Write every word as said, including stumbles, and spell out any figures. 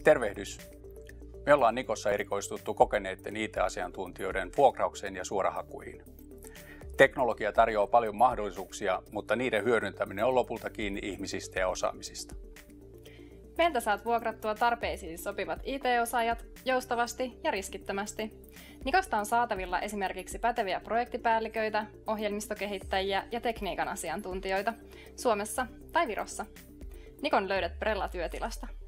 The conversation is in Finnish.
Tervehdys! Me ollaan Nikossa erikoistuttu kokeneiden I T-asiantuntijoiden vuokraukseen ja suorahakuihin. Teknologia tarjoaa paljon mahdollisuuksia, mutta niiden hyödyntäminen on lopulta kiinni ihmisistä ja osaamisista. Meiltä saat vuokrattua tarpeisiin sopivat I T-osaajat joustavasti ja riskittömästi. Nikosta on saatavilla esimerkiksi päteviä projektipäälliköitä, ohjelmistokehittäjiä ja tekniikan asiantuntijoita Suomessa tai Virossa. Nikon löydät Brella-työtilasta.